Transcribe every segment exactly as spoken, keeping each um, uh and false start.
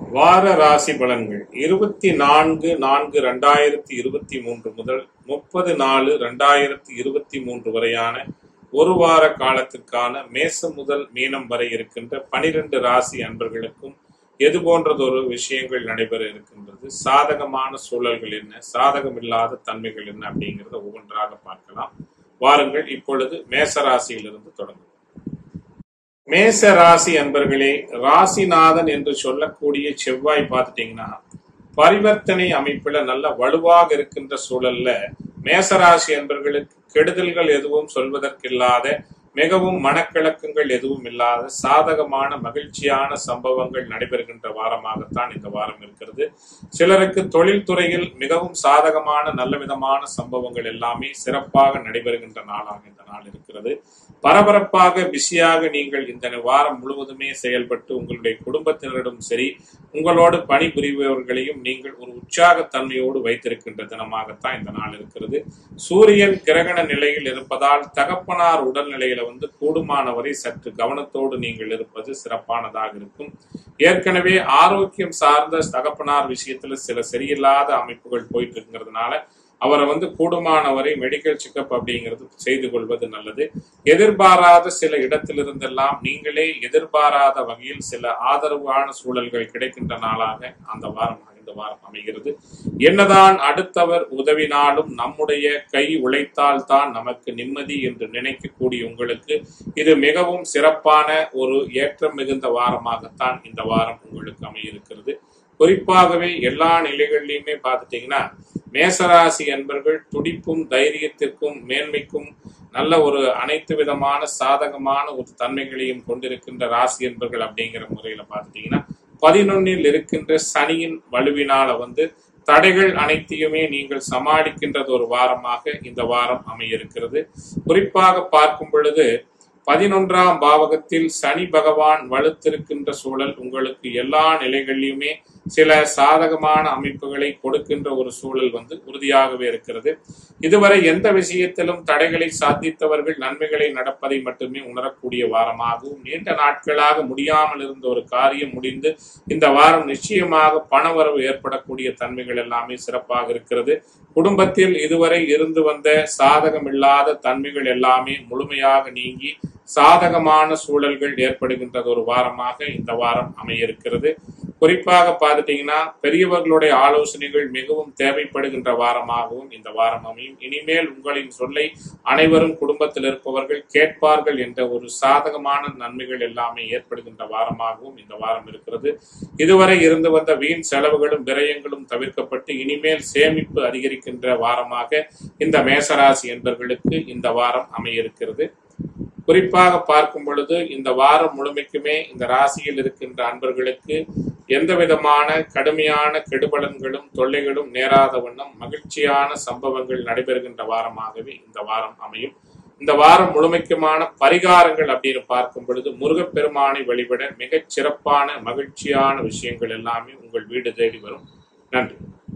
வார ராசி பலன்கள் இருபத்தி நான்கு நான்கு இரண்டாயிரத்தி இருபத்தி மூன்று முதல் முப்பது நாலு இரண்டாயிரத்தி இருபத்தி மூன்று வரையான ஒரு வார காலத்திற்கான மேசம் முதல் மீனம் வரை இருக்கின்ற பனிரெண்டு ராசி அன்பர்களுக்கும் எது போன்றதொரு விஷயங்கள் நடைபெற இருக்கின்றது, சாதகமான சூழல்கள் என்ன, சாதகம் இல்லாத தன்மைகள் என்ன அப்படிங்கிறத ஒவ்வொன்றாக பார்க்கலாம். வாருங்கள் இப்பொழுது மேச ராசியிலிருந்து தொடங்கும். மேச ராசி அன்பர்களே, ராசிநாதன் என்று சொல்லக்கூடிய செவ்வாய் பார்த்துட்டீங்கன்னா பரிவர்த்தனை அமைப்புல நல்ல வலுவாக இருக்கின்ற சூழல்ல மேசராசி அன்பர்களுக்கு கெடுதல்கள் எதுவும் சொல்வதற்கில்லாத, மிகவும் மனக்கிழக்கங்கள் எதுவும் இல்லாத சாதகமான மகிழ்ச்சியான சம்பவங்கள் நடைபெறுகின்ற வாரமாகத்தான் இந்த வாரம் இருக்கிறது. சிலருக்கு தொழில்துறையில் மிகவும் சாதகமான நல்ல விதமான சம்பவங்கள் எல்லாமே சிறப்பாக நடைபெறுகின்ற நாளாக இந்த நாள் இருக்கிறது. பரபரப்பாக பிஸியாக நீங்கள் இந்த வாரம் முழுவதுமே செயல்பட்டு உங்களுடைய குடும்பத்தினரிடம் சரி, உங்களோடு பணிபுரிபவர்களையும் நீங்கள் ஒரு உற்சாகத்தன்மையோடு வைத்திருக்கின்ற தினமாகத்தான் இந்த நாள் இருக்கிறது. சூரியன் கிரகண நிலையில் இருப்பதால் தகப்பனார் உடல்நிலையில வந்து கூடுமானவரை சற்று கவனத்தோடு நீங்கள் இருப்பது சிறப்பானதாக இருக்கும். ஏற்கனவே ஆரோக்கியம் சார்ந்த தகப்பனார் விஷயத்துல சில சரியில்லாத அமைப்புகள் போயிட்டு இருக்கிறதுனால அவரை வந்து கூடுமானவரை மெடிக்கல் செக்அப் அப்படிங்கிறது செய்து கொள்வது நல்லது. எதிர்பாராத சில இடத்திலிருந்தெல்லாம் நீங்களே எதிர்பாராத வகையில் சில ஆதரவான சூழல்கள் கிடைக்கின்ற நாளாக அந்த வாரம் இந்த வாரம் அமைகிறது. என்னதான் அடுத்தவர் உதவினாலும் நம்முடைய கை உழைத்தால் தான் நமக்கு நிம்மதி என்று நினைக்கக்கூடிய உங்களுக்கு இது மிகவும் சிறப்பான ஒரு ஏற்றம் மிகுந்த வாரமாகத்தான் இந்த வாரம் உங்களுக்கு அமையிருக்கிறது. குறிப்பாகவே எல்லா நிலைகளிலுமே பார்த்துட்டீங்கன்னா மேசராசி என்பர்கள் துடிப்பும் தைரியத்திற்கும் மேன்மைக்கும் நல்ல ஒரு அனைத்து விதமான சாதகமான ஒரு தன்மைகளையும் கொண்டிருக்கின்ற ராசி என்பர்கள் அப்படிங்கிற முறையில பார்த்துட்டீங்கன்னா பதினொன்னில் இருக்கின்ற சனியின் வலுவினால வந்து தடைகள் அனைத்தையுமே நீங்கள் சமாளிக்கின்றது ஒரு வாரமாக இந்த வாரம் அமையிருக்கிறது. குறிப்பாக பார்க்கும் பொழுது பதினொன்றாம் பாவகத்தில் சனி பகவான் வலுத்திருக்கின்ற சூழல் உங்களுக்கு எல்லா நிலைகளிலுமே சில சாதகமான அமைப்புகளை கொடுக்கின்ற ஒரு சூழல் வந்து உறுதியாகவே இருக்கிறது. இதுவரை எந்த விஷயத்திலும் தடைகளை சாதித்தவர்கள் நன்மைகளை நடப்பதை மட்டுமே உணரக்கூடிய வாரமாகவும், நீண்ட நாட்களாக முடியாமல் இருந்த ஒரு காரியம் முடிந்து இந்த வாரம் நிச்சயமாக பணவரவு ஏற்படக்கூடிய தன்மைகள் எல்லாமே சிறப்பாக இருக்கிறது. குடும்பத்தில் இதுவரை இருந்து வந்த சாதகம் இல்லாத தன்மைகள் எல்லாமே முழுமையாக நீங்கி சாதகமான சூழல்கள் ஏற்படுகின்றது ஒரு வாரமாக இந்த வாரம் அமையிருக்கிறது. குறிப்பாக பார்த்துட்டீங்கன்னா பெரியவர்களுடைய ஆலோசனைகள் மிகவும் தேவைப்படுகின்ற வாரமாகவும் இந்த வாரம் அமையும். இனிமேல் உங்களின் சொல்லை அனைவரும் குடும்பத்தில் இருப்பவர்கள் கேட்பார்கள் என்ற ஒரு சாதகமான நன்மைகள் எல்லாமே ஏற்படுகின்ற வாரமாகவும் இந்த வாரம் இருக்கிறது. இதுவரை இருந்து வந்த வீண் செலவுகளும் விரயங்களும் தவிர்க்கப்பட்டு இனிமேல் சேமிப்பு அதிகரிக்கின்ற வாரமாக இந்த மேசராசி என்பவர்களுக்கு இந்த வாரம் அமையிருக்கிறது. குறிப்பாக பார்க்கும் பொழுது இந்த வாரம் முழுமைக்குமே இந்த ராசியில் இருக்கின்ற அன்பர்களுக்கு எந்த விதமான கடுமையான கெடுபலன்களும் தொல்லைகளும் நேராத வண்ணம் மகிழ்ச்சியான சம்பவங்கள் நடைபெறுகின்ற வாரமாகவே இந்த வாரம் அமையும். இந்த வாரம் முழுமைக்குமான பரிகாரங்கள் அப்படின்னு பார்க்கும் பொழுது முருகப்பெருமானை வழிபட மிகச் சிறப்பான மகிழ்ச்சியான விஷயங்கள் எல்லாமே உங்கள் வீடு தேடி வரும். நன்றி.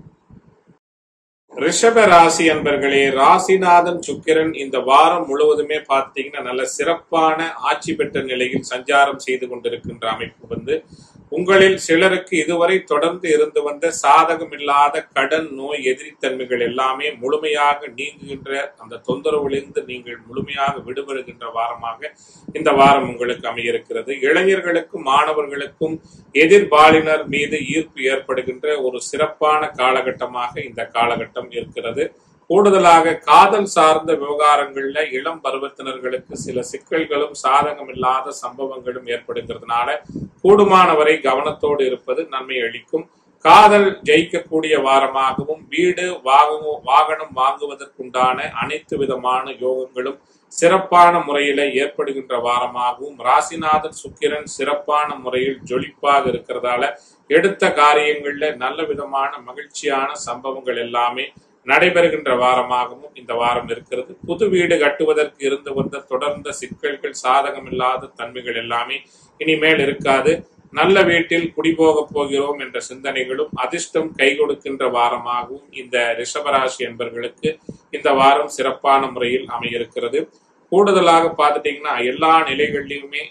ரிஷப ராசி அன்பர்களே, ராசிநாதன் சுக்கிரன் இந்த வாரம் முழுவதுமே பார்த்தீங்கன்னா நல்ல சிறப்பான ஆட்சி பெற்ற நிலையில் சஞ்சாரம் செய்து கொண்டிருக்கின்ற அமைப்பு வந்து உங்களில் சிலருக்கு இதுவரை தொடர்ந்து இருந்து வந்த சாதகம் இல்லாத கடன், நோய், எதிரித்தன்மைகள் எல்லாமே முழுமையாக நீங்குகின்ற அந்த தொந்தரவிலிருந்து நீங்கள் முழுமையாக விடுபடுகின்ற வாரமாக இந்த வாரம் உங்களுக்கு அமையிருக்கிறது. இளைஞர்களுக்கும் மாணவர்களுக்கும் எதிர்பாலினர் மீது ஈர்ப்பு ஏற்படுகின்ற ஒரு சிறப்பான காலகட்டமாக இந்த காலகட்டம் இருக்கிறது. கூடுதலாக காதல் சார்ந்த விவகாரங்கள்ல இளம் பருவத்தினர்களுக்கு சில சிக்கல்களும் சாதகம் இல்லாத சம்பவங்களும் ஏற்படுகிறதுனால கூடுமானவரை கவனத்தோடு இருப்பது நன்மை அளிக்கும். காதல் ஜெயிக்கக்கூடிய வாரமாகவும் வீடு வாகனம் வாங்குவதற்குண்டான அனைத்து விதமான யோகங்களும் சிறப்பான முறையில ஏற்படுகின்ற வாரமாகவும், ராசிநாதன் சுக்கிரன் சிறப்பான முறையில் ஜொலிப்பாக இருக்கிறதால எடுத்த காரியங்கள்ல நல்ல விதமான மகிழ்ச்சியான சம்பவங்கள் எல்லாமே நடைபெறுகின்ற வாரமாகவும் இந்த வாரம் இருக்கிறது. புது வீடு கட்டுவதற்கு இருந்து வந்த தொடர்ந்த சிக்கல்கள், சாதகம் இல்லாத தன்மைகள் எல்லாமே இனிமேல் இருக்காது. நல்ல வீட்டில் குடிபோக போகிறோம் என்ற சிந்தனைகளும் அதிர்ஷ்டம் கை கொடுக்கின்ற வாரமாகவும் இந்த ரிஷபராசி என்பவர்களுக்கு இந்த வாரம் சிறப்பான முறையில் அமையிருக்கிறது. கூடுதலாக பார்த்துட்டீங்கன்னா எல்லா நிலைகளிலுமே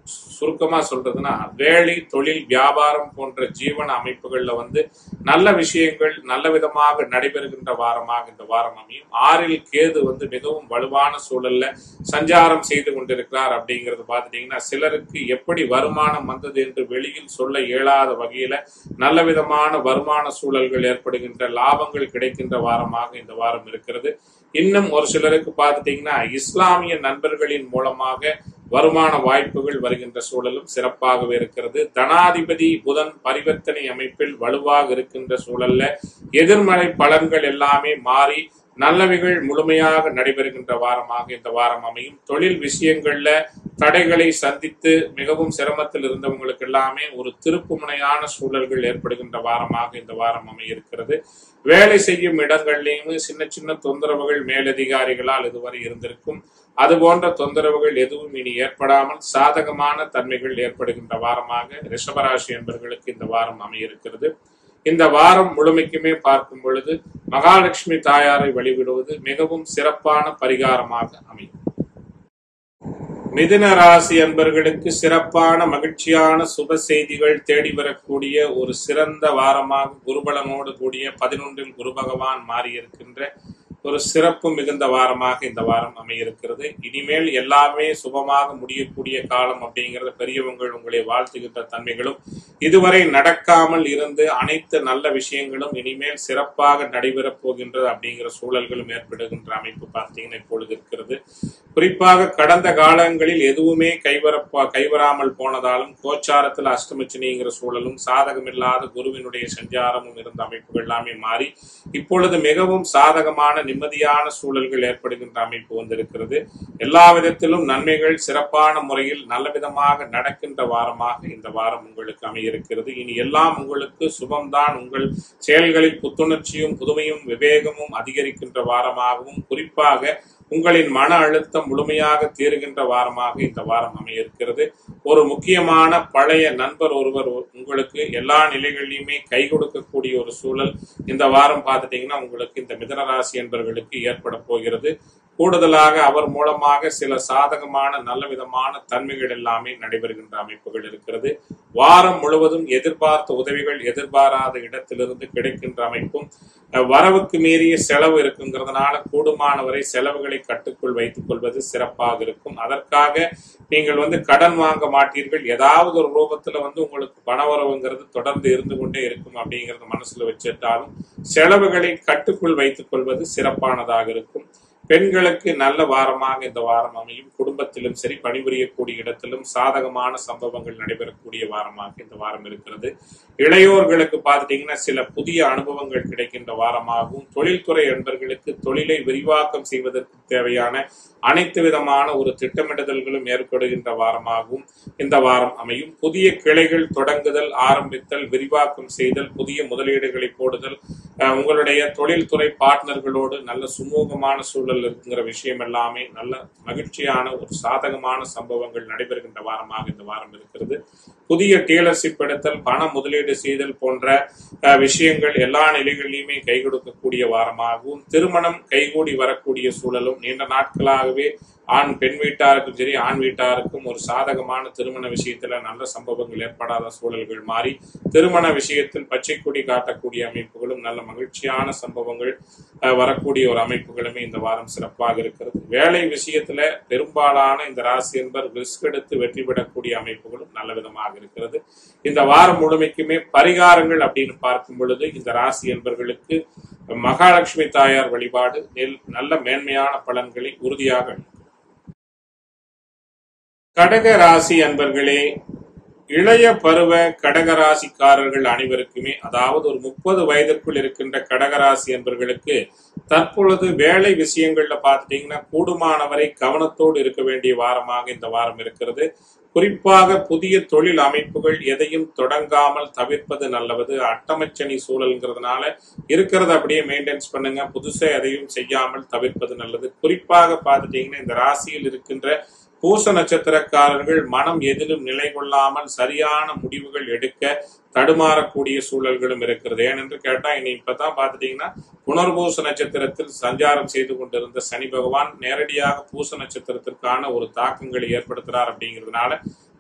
சுருக்கமா சொல்றதுன்னா வேலை, தொழில், வியாபாரம் போன்ற ஜீவன அமைப்புகள்ல வந்து நல்ல விஷயங்கள் நல்ல விதமாக நடைபெறுகின்ற வாரமாக இந்த வாரம் அமையும். ஆறில் கேது வந்து மிகவும் வலுவான சூழல்ல சஞ்சாரம் செய்து கொண்டிருக்கிறார். அப்படிங்கிறது பார்த்துட்டீங்கன்னா சிலருக்கு எப்படி வருமானம் வந்தது என்று வெளியில் சொல்ல இயலாத வகையில நல்ல விதமான வருமான சூழல்கள் ஏற்படுகின்ற லாபங்கள் கிடைக்கின்ற வாரமாக இந்த வாரம் இருக்கிறது. இன்னும் ஒரு சிலருக்கு பார்த்துட்டீங்கன்னா இஸ்லாமிய நண்பர்களின் மூலமாக வருமான வாய்ப்புகள் வருகின்ற சூழலும் சிறப்பாகவே இருக்கிறது. தனாதிபதி புதன் பரிவர்த்தனை அமைப்பில் வலுவாக இருக்கின்ற சூழல்ல எதிர்மறை பலன்கள் எல்லாமே மாறி நல்லவைகள் முழுமையாக நடைபெறுகின்ற வாரமாக இந்த வாரம் அமையும். தொழில் விஷயங்கள்ல தடைகளை சந்தித்து மிகவும் சிரமத்தில் இருந்தவங்களுக்கு எல்லாமே ஒரு திருப்புமுனையான சூழல்கள் ஏற்படுகின்ற வாரமாக இந்த வாரம் அமையிருக்கிறது. வேலை செய்யும் இடங்கள்லயும் சின்ன சின்ன தொந்தரவுகள் மேலதிகாரிகளால் இதுவரை இருந்திருக்கும். அது போன்ற தொந்தரவுகள் எதுவும் இனி ஏற்படாமல் சாதகமான தன்மைகள் ஏற்படுகின்ற வாரமாக ரிஷபராசி என்பவர்களுக்கு இந்த வாரம் அமையிருக்கிறது. இந்த வாரம் முழுமைக்குமே பார்க்கும் பொழுது மகாலட்சுமி தாயாரை வழிபடுவது மிகவும் சிறப்பான பரிகாரமாக அமையும். மிதுன ராசி அன்பர்களுக்கு சிறப்பான மகிழ்ச்சியான சுப செய்திகள் தேடி வரக்கூடிய ஒரு சிறந்த வாரமாக குருபலனோடு கூடிய பதினொன்றில் குரு பகவான் மாறியிருக்கின்ற ஒரு சிறப்பு மிகுந்த வாரமாக இந்த வாரம் அமையிருக்கிறது. இனிமேல் எல்லாமே சுபமாக முடியக்கூடிய காலம் அப்படிங்கிறத பெரியவங்கள் உங்களை வாழ்த்துகின்ற தன்மைகளும் இதுவரை நடக்காமல் இருந்து அனைத்து நல்ல விஷயங்களும் இனிமேல் சிறப்பாக நடைபெறப் போகின்றது அப்படிங்கிற சூழல்களும் ஏற்படுகின்ற அமைப்பு பார்த்தீங்கன்னா இப்பொழுது இருக்கிறது. குறிப்பாக கடந்த காலங்களில் எதுவுமே கைவரப்பா கைவராமல் போனதாலும் கோச்சாரத்தில் அஷ்டமச்சனிங்கிற சூழலும் சாதகமில்லாத குருவினுடைய சஞ்சாரமும் இருந்த அமைப்புகள் எல்லாமே மாறி இப்பொழுது மிகவும் சாதகமான நிம்மதியான சூழல்கள் ஏற்படுகின்ற அமைப்பு வந்திருக்கிறது. எல்லா விதத்திலும் நன்மைகள் சிறப்பான முறையில் நல்ல விதமாக நடக்கின்ற வாரமாக இந்த வாரம் உங்களுக்கு அமையிருக்கிறது. இனி எல்லாம் உங்களுக்கு சுபம்தான். உங்கள் செயல்களில் புத்துணர்ச்சியும் புதுமையும் விவேகமும் அதிகரிக்கின்ற வாரமாகவும் குறிப்பாக உங்களின் மன அழுத்தம் முழுமையாக தீருகின்ற வாரமாக இந்த வாரம் அமையிருக்கிறது. ஒரு முக்கியமான பழைய நண்பர் ஒருவர் உங்களுக்கு எல்லா நிலைகளிலுமே கை கொடுக்கக்கூடிய ஒரு சூழல் இந்த வாரம் பார்த்துட்டீங்கன்னா உங்களுக்கு இந்த மிதுனராசி என்பவர்களுக்கு ஏற்பட போகிறது. கூடுதலாக அவர் மூலமாக சில சாதகமான நல்ல விதமான தன்மைகள் எல்லாமே நடைபெறுகின்ற அமைப்புகள் இருக்கிறது. வாரம் முழுவதும் எதிர்பார்த்த உதவிகள் எதிர்பாராத இடத்திலிருந்து கிடைக்கின்ற அமைப்பும் வரவுக்கு மீறிய செலவு இருக்குங்கிறதுனால கூடுமானவரை செலவுகளை கட்டுக்குள் வைத்துக் கொள்வது சிறப்பாக இருக்கும். அதற்காக நீங்கள் வந்து கடன் வாங்க மாட்டீர்கள். ஏதாவது ஒரு ரூபத்துல வந்து உங்களுக்கு பணவரவுங்கிறது தொடர்ந்து இருந்து கொண்டே இருக்கும் அப்படிங்கறத மனசுல வச்சுட்டாலும் செலவுகளை கட்டுக்குள் வைத்துக் கொள்வது சிறப்பானதாக இருக்கும். பெண்களுக்கு நல்ல வாரமாக இந்த வாரம் அமையும். குடும்பத்திலும் சரி பணிபுரியக்கூடிய இடத்திலும் சாதகமான சம்பவங்கள் நடைபெறக்கூடிய வாரமாக இந்த வாரம் இருக்கிறது. இளையோர்களுக்கு பார்த்துட்டீங்கன்னா சில புதிய அனுபவங்கள் கிடைக்கின்ற வாரமாகவும் தொழில்துறை என்பர்களுக்கு தொழிலை விரிவாக்கம் செய்வதற்கு தேவையான அனைத்து விதமான ஒரு திட்டமிடுதல்களும் ஏற்படுகின்ற வாரமாகவும் இந்த வாரம் அமையும். புதிய கிளைகள் தொடங்குதல், ஆரம்பித்தல், விரிவாக்கம் செய்தல், புதிய முதலீடுகளை போடுதல், உங்களுடைய தொழில்துறை பார்ட்னர்களோடு நல்ல சுமூகமான சூழல் இருக்குங்கிற விஷயம் எல்லாமே நல்ல மகிழ்ச்சியான ஒரு சாதகமான சம்பவங்கள் நடைபெறுகின்ற வாரமாக இந்த வாரம் இருக்கிறது. புதிய டீலர்ஷிப் எடுத்தல், பண முதலீடு செய்தல் போன்ற விஷயங்கள் எல்லா நிலைகளிலுமே கை கொடுக்கக்கூடிய வாரமாகவும் திருமணம் கைகூடி வரக்கூடிய சூழலும் நீண்ட நாட்களாகவே ஆண் பெண் வீட்டாருக்கும் சரி ஆண் வீட்டாருக்கும் ஒரு சாதகமான திருமண விஷயத்துல நல்ல சம்பவங்கள் ஏற்படாத சூழல்கள் மாறி திருமண விஷயத்தில் பச்சை கொடி காட்டக்கூடிய அமைப்புகளும் நல்ல மகிழ்ச்சியான சம்பவங்கள் வரக்கூடிய ஒரு அமைப்புகளுமே இந்த வாரம் சிறப்பாக இருக்கிறது. வேலை விஷயத்துல பெரும்பாலான இந்த ராசி என்பர் ரிஸ்க் எடுத்து வெற்றி பெறக்கூடிய அமைப்புகளும் நல்ல விதமாக இருக்கிறது. இந்த வாரம் முழுமைக்குமே பரிகாரங்கள் அப்படின்னு பார்க்கும் பொழுது இந்த ராசி என்பர்களுக்கு மகாலட்சுமி தாயார் வழிபாடு நல்ல மேன்மையான பலன்களை உறுதியாக. கடக ராசி அன்பர்களே, இளைய பருவ கடகராசிக்காரர்கள் அனைவருக்குமே அதாவது ஒரு முப்பது வயதிற்குள் இருக்கின்ற கடகராசி என்பர்களுக்கு தற்பொழுது வேலை விஷயங்கள்ல பார்த்துட்டீங்கன்னா கூடுமானவரை கவனத்தோடு இருக்க வேண்டிய வாரமாக இந்த வாரம் இருக்கிறது. குறிப்பாக புதிய தொழில் அமைப்புகள் எதையும் தொடங்காமல் தவிர்ப்பது நல்லது. அட்டமச்சனி சூழல்ங்கிறதுனால இருக்கிறத அப்படியே மெயின்டைன்ஸ் பண்ணுங்க. புதுசா எதையும் செய்யாமல் தவிர்ப்பது நல்லது. குறிப்பாக பார்த்துட்டீங்கன்னா இந்த ராசியில் இருக்கின்ற பூச நட்சத்திரக்காரர்கள் மனம் எதிலும் நிலை கொள்ளாமல் சரியான முடிவுகள் எடுக்க தடுமாறக்கூடிய சூழல்களும் இருக்கிறது. ஏனென்று கேட்டா இனி இப்பதான் பாத்துட்டீங்கன்னா புனர்பூச நட்சத்திரத்தில் சஞ்சாரம் செய்து கொண்டிருந்த சனி பகவான் நேரடியாக பூச நட்சத்திரத்திற்கான ஒரு தாக்கங்களை ஏற்படுத்துறார். அப்படிங்கிறதுனால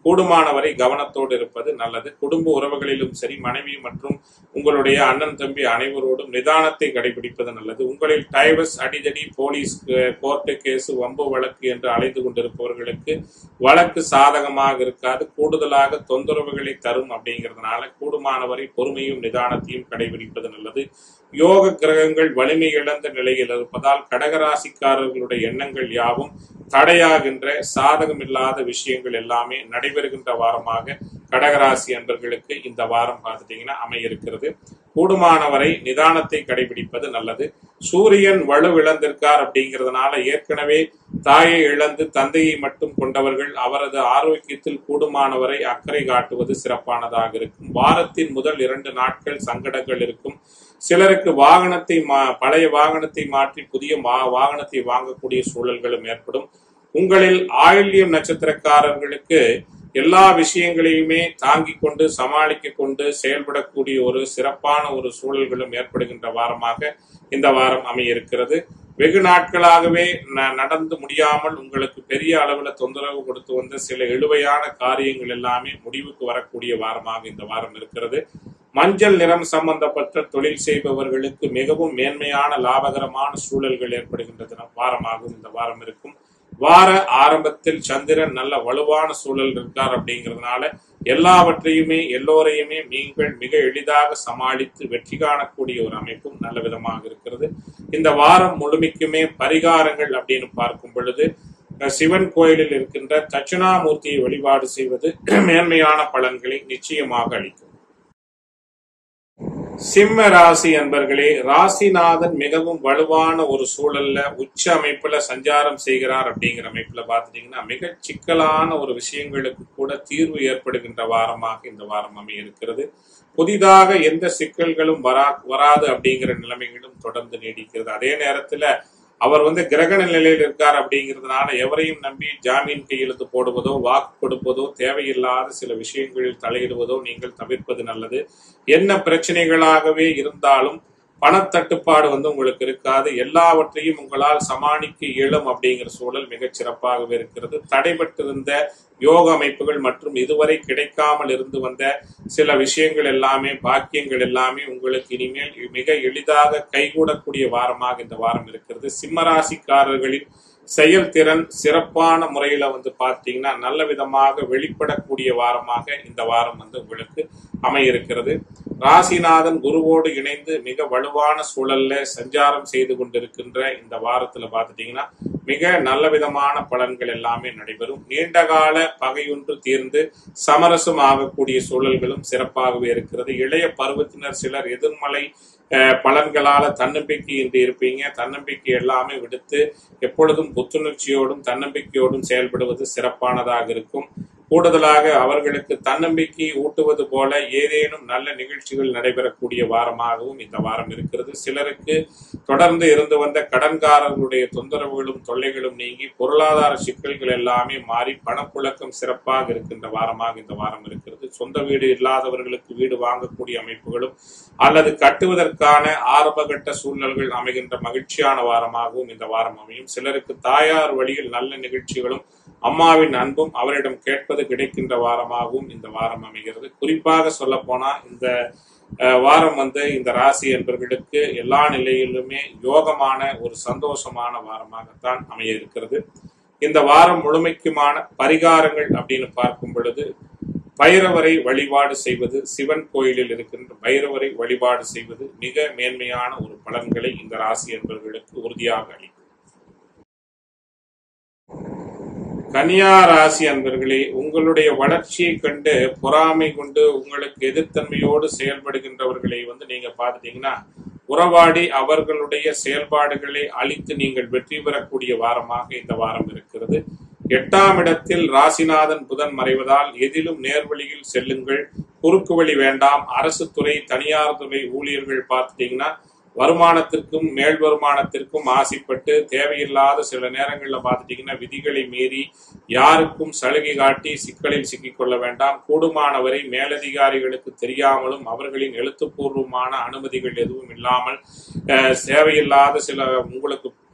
கூடுமானவரை கவனத்தோடு இருப்பது நல்லது. குடும்ப உறவுகளிலும் சரி, மனைவி மற்றும் உங்களுடைய அண்ணன் தம்பி அனைவரோடும் நிதானத்தை கடைபிடிப்பது நல்லது. உங்களில் டைவர்ஸ், அடிதடி, போலீஸ், கோர்ட்டு கேசு, வம்பு வழக்கு என்று அலைந்து கொண்டிருப்பவர்களுக்கு வழக்கு சாதகமாக இருக்காது, கூடுதலாக தொந்தரவுகளை தரும். அப்படிங்கிறதுனால கூடுமானவரை பொறுமையும் நிதானத்தையும் கடைபிடிப்பது நல்லது. யோக கிரகங்கள் வலிமை இழந்த நிலையில் இருப்பதால் கடகராசிக்காரர்களுடைய எண்ணங்கள் யாவும் தடையாகின்ற சாதகமில்லாத விஷயங்கள் எல்லாமே நடைபெறுகின்ற வாரமாக கடகராசி அன்பர்களுக்கு இந்த வாரம் பார்த்துட்டீங்கன்னா அமையிருக்கிறது. கூடுமானவரை நிதானத்தை கடைபிடிப்பது நல்லது. சூரியன் வலுவிழந்திருக்கார் அப்படிங்கிறதுனால ஏற்கனவே தாயை இழந்து தந்தையை மட்டும் கொண்டவர்கள் அவரது ஆரோக்கியத்தில் கூடுமானவரை அக்கறை காட்டுவது சிறப்பானதாக இருக்கும். வாரத்தின் முதல் இரண்டு நாட்கள் சங்கடங்கள் இருக்கும். சிலருக்கு வாகனத்தை பழைய வாகனத்தை மாற்றி புதிய வாகனத்தை வாங்கக்கூடிய சூழல்களும் ஏற்படும். உங்களில் ஆயில்யம் நட்சத்திரக்காரர்களுக்கு எல்லா விஷயங்களையுமே தாங்கிக் கொண்டு சமாளிக்க கொண்டு செயல்படக்கூடிய ஒரு சிறப்பான ஒரு சூழல்களும் ஏற்படுகின்ற வாரமாக இந்த வாரம் அமையிருக்கிறது. வெகு நாட்களாகவே நடந்து முடியாமல் உங்களுக்கு பெரிய அளவுல தொந்தரவு கொடுத்து வந்த சில இழுவையான காரியங்கள் எல்லாமே முடிவுக்கு வரக்கூடிய வாரமாக இந்த வாரம் இருக்கிறது. மஞ்சள் நிறம் சம்பந்தப்பட்ட தொழில் செய்பவர்களுக்கு மிகவும் மேன்மையான லாபகரமான சூழல்கள் ஏற்படுகின்ற வாரமாகவும் இந்த வாரம் இருக்கும். வார ஆரம்பத்தில் சந்திரன் நல்ல வலுவான சூழல் இருக்கார் அப்படிங்கிறதுனால எல்லாவற்றையுமே எல்லோரையுமே நீங்கள் மிக எளிதாக சமாளித்து வெற்றி காணக்கூடிய ஒரு அமைப்பும் நல்ல விதமாக இருக்கிறது. இந்த வாரம் முழுமைக்குமே பரிகாரங்கள் அப்படின்னு பார்க்கும் பொழுது சிவன் கோயிலில் இருக்கின்ற தட்சிணாமூர்த்தியை வழிபாடு செய்வது மேன்மையான பலன்களை நிச்சயமாக அளிக்கும். சிம்ம ராசி அன்பர்களே, ராசிநாதன் மிகவும் வலுவான ஒரு சூழல்ல உச்ச அமைப்புல சஞ்சாரம் செய்கிறார். அப்படிங்கிற அமைப்புல பாத்துட்டீங்கன்னா மிக சிக்கலான ஒரு விஷயங்களுக்கு கூட தீர்வு ஏற்படுகின்ற வாரமாக இந்த வாரம் அமையிருக்கிறது. புதிதாக எந்த சிக்கல்களும் வரா வராது அப்படிங்கிற நிலைமைகளும் தொடர்ந்து நீடிக்கிறது. அதே நேரத்துல அவர் வந்து கிரகண நிலையில் இருக்கார் அப்படிங்கிறதுனால எவரையும் நம்பி ஜாமீன் கையெழுத்து போடுவதோ வாக்கு கொடுப்பதோ தேவையில்லாத சில விஷயங்களில் தலையிடுவதோ நீங்கள் தவிர்ப்பது நல்லது. என்ன பிரச்சனைகளாகவே இருந்தாலும் பணத்தட்டுப்பாடு வந்து உங்களுக்கு இருக்காது. எல்லாவற்றையும் உங்களால் சமாளிக்க இயலும் அப்படிங்கிற சூழல் மிகச் சிறப்பாகவே இருக்கிறது. தடைபட்டிருந்த யோக அமைப்புகள் மற்றும் இதுவரை கிடைக்காமல் இருந்து வந்த சில விஷயங்கள் எல்லாமே பாக்கியங்கள் எல்லாமே உங்களுக்கு இனிமேல் மிக எளிதாக கைகூடக்கூடிய வாரமாக இந்த வாரம் இருக்கிறது. சிம்மராசிக்காரர்களின் செயல்திறன் சிறப்பான முறையில வந்து பார்த்தீங்கன்னா நல்ல விதமாக வெளிப்படக்கூடிய வாரமாக இந்த வாரம் வந்து உங்களுக்கு அமையிருக்கிறது. ராசிநாதன் குருவோடு இணைந்து மிக வலுவான சூழல்ல சஞ்சாரம் செய்து கொண்டிருக்கின்ற இந்த வாரத்துல பார்த்துட்டீங்கன்னா மிக நல்ல விதமான பலன்கள் எல்லாமே நடைபெறும். நீண்டகால பகையொன்று தீர்ந்து சமரசம் ஆகக்கூடிய சூழல்களும் சிறப்பாகவே இருக்கிறது. இளைய பருவத்தினர் சிலர் எதிர்மலை பலன்களால தன்னம்பிக்கை இன்றி இருப்பீங்க. தன்னம்பிக்கை எல்லாமே விடுத்து எப்பொழுதும் புத்துணர்ச்சியோடும் தன்னம்பிக்கையோடும் செயல்படுவது சிறப்பானதாக இருக்கும். கூடுதலாக அவர்களுக்கு தன்னம்பிக்கை ஊட்டுவது போல ஏதேனும் நல்ல நிகழ்ச்சிகள் நடைபெறக்கூடிய வாரமாகவும் இந்த வாரம் இருக்கிறது. சிலருக்கு தொடர்ந்து இருந்து வந்த கடன்காரர்களுடைய தொந்தரவுகளும் தொல்லைகளும் நீங்கி பொருளாதார சிக்கல்கள் எல்லாமே மாறி பணப்புழக்கம் சிறப்பாக இருக்கின்ற வாரமாக இந்த வாரம் இருக்கிறது. சொந்த வீடு இல்லாதவர்களுக்கு வீடு வாங்கக்கூடிய அமைப்புகளும் அல்லது கட்டுவதற்கான ஆரம்பகட்ட சூழ்நிலைகள் அமைகின்ற மகிழ்ச்சியான வாரமாகவும் இந்த வாரம் அமையும். சிலருக்கு தாயார் வழியில் நல்ல நிகழ்ச்சிகளும் அம்மாவின் அன்பும் அவரிடம் கேட்பது கிடைக்கின்ற வாரமாகவும் இந்த வாரம் அமைகிறது. குறிப்பாக சொல்ல போனா இந்த வாரம் வந்து இந்த ராசி என்பவர்களுக்கு எல்லா நிலையிலுமே யோகமான ஒரு சந்தோஷமான வாரமாகத்தான் அமைய இருக்கிறது. இந்த வாரம் முழுமைக்குமான பரிகாரங்கள் அப்படின்னு பார்க்கும் பொழுது பைரவரை வழிபாடு செய்வது, சிவன் கோயிலில் இருக்கின்ற பைரவரை வழிபாடு செய்வது மிக மேன்மையான ஒரு பலன்களை இந்த ராசி என்பவர்களுக்கு உறுதியாக அளிக்கும். கன்னியா ராசி அன்பர்களே, உங்களுடைய வளர்ச்சியை கண்டு பொறாமை கொண்டு உங்களுக்கு எதிர்த்தன்மையோடு செயல்படுகின்றவர்களை வந்து நீங்க பாத்துட்டீங்கன்னா உறவாடி அவர்களுடைய செயல்பாடுகளை அழித்து நீங்கள் வெற்றி பெறக்கூடிய வாரமாக இந்த வாரம் இருக்கிறது. எட்டாம் இடத்தில் ராசிநாதன் புதன் மறைவதால் எதிலும் நேர்வழியில் செல்லுங்கள், குறுக்கு வழி வேண்டாம். அரசு துறை தனியார் துறை ஊழியர்கள் பார்த்துட்டீங்கன்னா வருமானத்திற்கும் மேல் வருமானத்திற்கும் ஆசைப்பட்டு தேவையில்லாத சில நேரங்களில் பார்த்துட்டீங்கன்னா விதிகளை மீறி யாருக்கும் சலுகை காட்டி சிக்கலில் சிக்கிக்கொள்ள வேண்டாம். கூடுமானவரை மேலதிகாரிகளுக்கு தெரியாமலும் அவர்களின் எழுத்துப்பூர்வமான அனுமதிகள் எதுவும் இல்லாமல் தேவையில்லாத சில உங்களுக்கு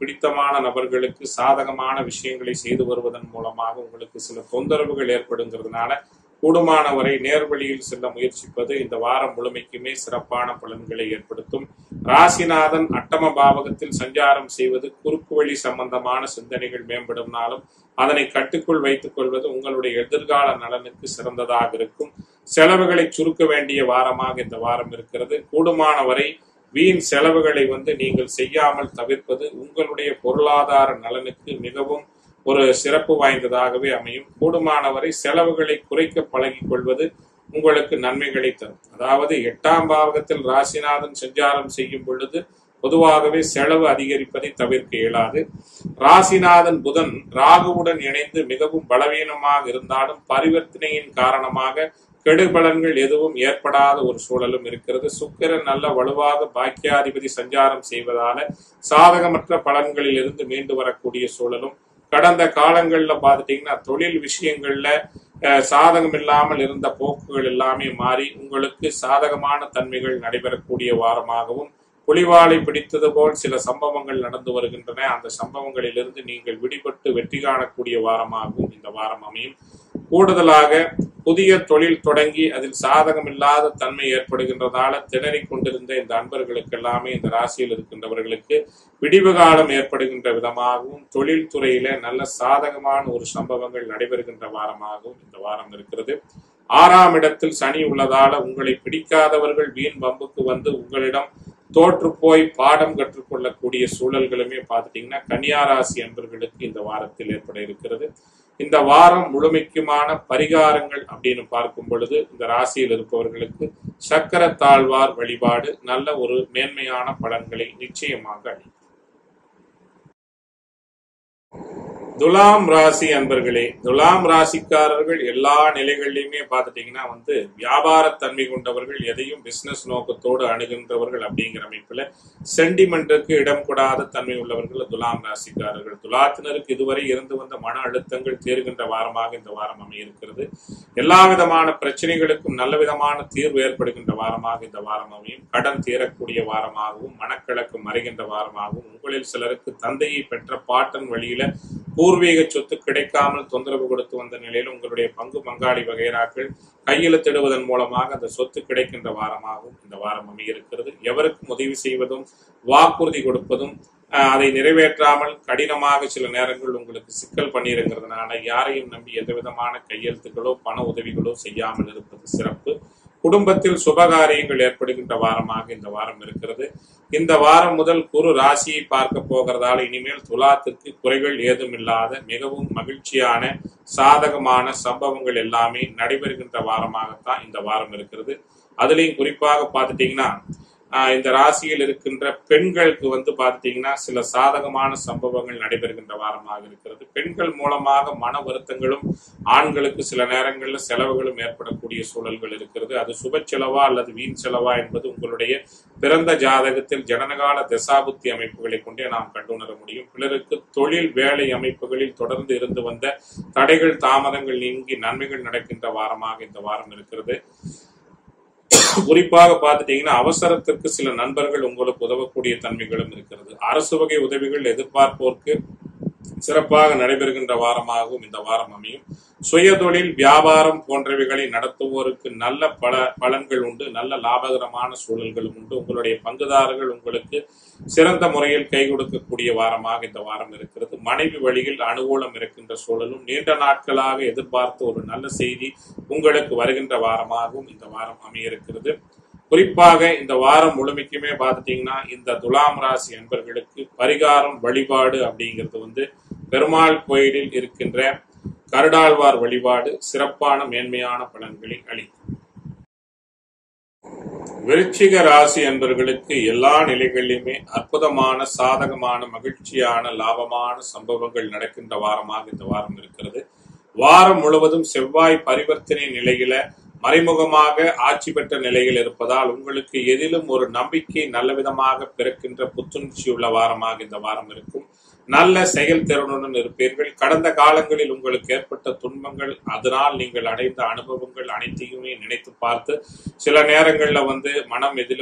பிடித்தமான நபர்களுக்கு சாதகமான விஷயங்களை செய்து வருவதன் மூலமாக உங்களுக்கு சில தொந்தரவுகள் ஏற்படுங்கிறதுனால கூடுமானவரை நேர்வழியில் செல்ல முயற்சிப்பது இந்த வாரம் முழுமைக்குமே சிறப்பான பலன்களை ஏற்படுத்தும். ராசிநாதன் அட்டம பாவகத்தில் சஞ்சாரம் செய்வது குறுக்கு வழி சம்பந்தமான சிந்தனைகள் மேம்படும்னாலும் அதனை கட்டுக்குள் வைத்துக் கொள்வது உங்களுடைய எதிர்கால நலனுக்கு சிறந்ததாக இருக்கும். செலவுகளை சுருக்க வேண்டிய வாரமாக இந்த வாரம் இருக்கிறது. கூடுமானவரை வீண் செலவுகளை வந்து நீங்கள் செய்யாமல் தவிர்ப்பது உங்களுடைய பொருளாதார நலனுக்கு மிகவும் ஒரு சிறப்பு வாய்ந்ததாகவே அமையும். கூடுமானவரை செலவுகளை குறைக்க பழகிக் கொள்வது உங்களுக்கு நன்மைகளை தரும். அதாவது எட்டாம் பாவகத்தில் ராசிநாதன் சஞ்சாரம் செய்யும் பொழுது பொதுவாகவே செலவு அதிகரிப்பதை தவிர்க்க இயலாது. ராசிநாதன் புதன் ராகுவுடன் இணைந்து மிகவும் பலவீனமாக இருந்தாலும் பரிவர்த்தனையின் காரணமாக கெடுபலன்கள் எதுவும் ஏற்படாத ஒரு சூழலும் இருக்கிறது. சுக்கிரன் நல்ல வலுவாக பாக்கியாதிபதி சஞ்சாரம் செய்வதால சாதகமற்ற பலன்களில் இருந்து மீண்டு வரக்கூடிய சூழலும், கடந்த காலங்கள்ல பாத்துட்டீங்கன்னா தொழில் விஷயங்கள்ல சாதகம் இல்லாமல் இருந்த போக்குகள் எல்லாமே மாறி உங்களுக்கு சாதகமான தன்மைகள் நடைபெறக்கூடிய வாரமாகவும், புலிவாலை பிடித்தது போல் சில சம்பவங்கள் நடந்து வருகின்றன. அந்த சம்பவங்களிலிருந்து நீங்கள் விடுபட்டு வெற்றி காணக்கூடிய வாரமாகவும் இந்த வாரம் அமையும். கூடுதலாக புதிய தொழில் தொடங்கி அதில் சாதகம் இல்லாத தன்மை ஏற்படுகின்றதால திணறிக் கொண்டிருந்த இந்த அன்பர்களுக்கு எல்லாமே, இந்த ராசியில் இருக்கின்றவர்களுக்கு விடிவு காலம் ஏற்படுகின்ற விதமாகவும் தொழில் துறையில நல்ல சாதகமான ஒரு சம்பவங்கள் நடைபெறுகின்ற வாரமாகவும் இந்த வாரம் இருக்கிறது. ஆறாம் இடத்தில் சனி உள்ளதால உங்களை பிடிக்காதவர்கள் வீண் வம்புக்கு வந்து உங்களிடம் தோற்று போய் பாடம் கற்றுக்கொள்ளக்கூடிய சூழல்களுமே பார்த்துட்டீங்கன்னா கன்னியாராசி அன்பர்களுக்கு இந்த வாரத்தில் ஏற்பட இருக்கிறது. இந்த வாரம் முழுமைக்குமான பரிகாரங்கள் அப்படின்னு பார்க்கும் பொழுது இந்த ராசியில் இருப்பவர்களுக்கு சக்கர தாழ்வார் வழிபாடு நல்ல ஒரு மேன்மையான பலன்களை நிச்சயமாக அளிக்கும். துலாம் ராசி அன்பர்களே, துலாம் ராசிக்காரர்கள் எல்லா நிலைகளிலுமே பார்த்துட்டீங்கன்னா வந்து வியாபார தன்மை கொண்டவர்கள், எதையும் பிசினஸ் நோக்கத்தோடு அணுகின்றவர்கள் அப்படிங்கிற அமைப்புல சென்டிமெண்ட்டுக்கு இடம் கொடாத தன்மை உள்ளவர்கள் துலாம் ராசிக்காரர்கள். துலாத்தினருக்கு இதுவரை இருந்து வந்த மன அழுத்தங்கள் தீர்கின்ற வாரமாக இந்த வாரம் அமையிருக்கிறது. எல்லா விதமான பிரச்சனைகளுக்கும் நல்ல விதமான தீர்வு ஏற்படுகின்ற வாரமாக இந்த வாரம் அமையும். கடன் தீரக்கூடிய வாரமாகவும் மனக்கலக்கம் மறைகின்ற வாரமாகவும், உங்களில் சிலருக்கு தந்தையை பெற்ற பாட்டன் வழியில பூர்வீக சொத்து கிடைக்காமல் தொந்தரவு கொடுத்து வந்த நிலையில் உங்களுடைய பங்கு பங்காளி வகைராக்கள் கையெழுத்திடுவதன் மூலமாக அந்த சொத்து கிடைக்கின்ற வாரமாகவும் இந்த வாரம் அமையிருக்கிறது. எவருக்கும் உதவி செய்வதும் வாக்குறுதி கொடுப்பதும் அதை நிறைவேற்றாமல் கடினமாக சில நேரங்கள் உங்களுக்கு சிக்கல் பண்ணியிருக்கிறதுனால யாரையும் நம்பி எந்த விதமான கையெழுத்துக்களோ பண உதவிகளோ செய்யாமல் இருப்பது சிறப்பு. குடும்பத்தில் சுபகாரியங்கள் ஏற்படுகின்ற வாரமாக இந்த வாரம் இருக்கிறது. இந்த வாரம் முதல் குரு ராசியை பார்க்க போகிறதால இனிமேல் துலாத்திற்கு குறைகள் ஏதும் இல்லாத மிகவும் மகிழ்ச்சியான சாதகமான சம்பவங்கள் எல்லாமே நடைபெறுகின்ற வாரமாகத்தான் இந்த வாரம் இருக்கிறது. அதுலயும் குறிப்பாக பார்த்துட்டீங்கன்னா இந்த ராசியில் இருக்கின்ற பெண்களுக்கு வந்து பார்த்துட்டீங்கன்னா சில சாதகமான சம்பவங்கள் நடைபெறுகின்ற வாரமாக இருக்கிறது. பெண்கள் மூலமாக மன வருத்தங்களும் ஆண்களுக்கு சில நேரங்கள்ல செலவுகளும் ஏற்படக்கூடிய சூழல்கள் இருக்கிறது. அது சுப செலவா அல்லது வீண் செலவா என்பது உங்களுடைய பிறந்த ஜாதகத்தில் ஜனனகால தசாபுத்தி அமைப்புகளை கொண்டே நாம் கண்டுணர முடியும். பிறருக்கு தொழில் வேலை அமைப்புகளில் தொடர்ந்து இருந்து வந்த தடைகள் தாமதங்கள் நீங்கி நன்மைகள் நடக்கின்ற வாரமாக இந்த வாரம் இருக்கிறது. குறிப்பாக பார்த்துட்டீங்கன்னா அவசரத்திற்கு சில நண்பர்கள் உங்களுக்கு உதவக்கூடிய தன்மைகளும் இருக்கிறது. அரசு வகை உதவிகள் எதிர்பார்ப்போருக்கு சிறப்பாக நடைபெறுகின்ற வாரமாகவும் இந்த வாரம் அமையும். சுய தொழில் வியாபாரம் போன்றவைகளை நடத்துவோருக்கு நல்ல பல பலன்கள் உண்டு, நல்ல லாபகரமான சூழல்களும் உண்டு. உங்களுடைய பங்குதாரர்கள் உங்களுக்கு சிறந்த முறையில் கை கொடுக்கக்கூடிய வாரமாக இந்த வாரம் இருக்கிறது. மனைவி வழியில் அனுகூலம் இருக்கின்ற சூழலும், நீண்ட நாட்களாக எதிர்பார்த்த ஒரு நல்ல செய்தி உங்களுக்கு வருகின்ற வாரமாகவும் இந்த வாரம் அமையிருக்கிறது. குறிப்பாக இந்த வாரம் முழுமைக்குமே பார்த்துட்டீங்கன்னா இந்த துலாம் ராசி அன்பர்களுக்கு பரிகாரம் வழிபாடு அப்படிங்கிறது வந்து பெருமாள் கோயிலில் இருக்கின்ற கருடாழ்வார் வழிபாடு சிறப்பான மேன்மையான பலன்களை அளிக்கும். விருச்சிக ராசி அன்பர்களுக்கு எல்லா நிலைகளிலுமே அற்புதமான சாதகமான மகிழ்ச்சியான லாபமான சம்பவங்கள் நடக்கின்ற வாரமாக இந்த வாரம் இருக்கிறது. வாரம் முழுவதும் செவ்வாய் பரிவர்த்தனை நிலையில மறைமுகமாக ஆட்சி பெற்ற நிலையில் இருப்பதால் உங்களுக்கு எதிலும் ஒரு நம்பிக்கை நல்ல விதமாக பிறக்கின்ற புத்துணர்ச்சி உள்ள வாரமாக இந்த வாரம் இருக்கும். நல்ல செயல்திறனுடன் இருப்பீர்கள். கடந்த காலங்களில் உங்களுக்கு ஏற்பட்ட துன்பங்கள், அதனால் நீங்கள் அடைந்த அனுபவங்கள் அனைத்தையுமே நினைத்து பார்த்து சில நேரங்கள்ல வந்து மனம் எதிலும்